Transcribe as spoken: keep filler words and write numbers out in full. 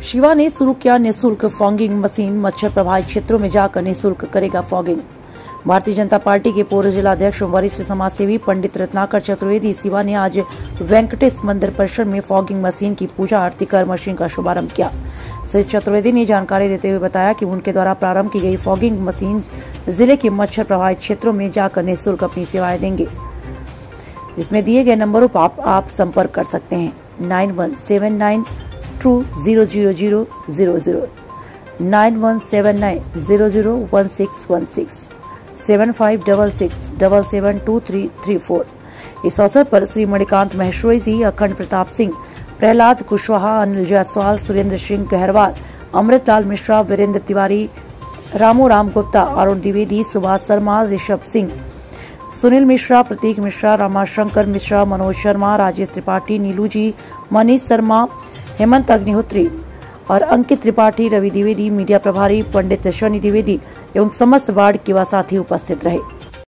शिवा ने शुरू किया निःशुल्क फॉगिंग मशीन, मच्छर प्रभावित क्षेत्रों में जाकर निःशुल्क करेगा फॉगिंग। भारतीय जनता पार्टी के पूर्व जिलाध्यक्ष वरिष्ठ समाजसेवी पंडित रत्नाकर चतुर्वेदी शिवा ने आज वेंकटेश मंदिर परिसर में फॉगिंग मशीन की पूजा आरती कर मशीन का शुभारंभ किया। श्री चतुर्वेदी ने जानकारी देते हुए बताया कि उनके द्वारा प्रारंभ की गई फॉगिंग मशीन जिले के मच्छर प्रभावित क्षेत्रों में जाकर निःशुल्क अपनी सेवाएं देंगे, जिसमें दिए गए नंबरों पर आप, आप संपर्क कर सकते हैं nine one seven nine two zero zero zero zero zero, nine one seven nine zero zero one six one six, seven five double six double seven two three three four. इस अवसर पर श्री मणिकांत महेश्वरी जी, अखंड प्रताप सिंह, प्रहलाद कुशवाहा, अनिल जायसवाल, सुरेंद्र सिंह गहरवाल, अमृतलाल मिश्रा, वीरेंद्र तिवारी, रामू राम गुप्ता, अरुण द्विवेदी, सुभाष शर्मा, ऋषभ सिंह, सुनील मिश्रा, प्रतीक मिश्रा, रामाशंकर मिश्रा, मनोज शर्मा, राजेश त्रिपाठी, नीलू जी, मनीष शर्मा, हेमंत अग्निहोत्री और अंकित त्रिपाठी, रवि द्विवेदी, मीडिया प्रभारी पंडित शनि द्विवेदी एवं समस्त ward के व साथी उपस्थित रहे।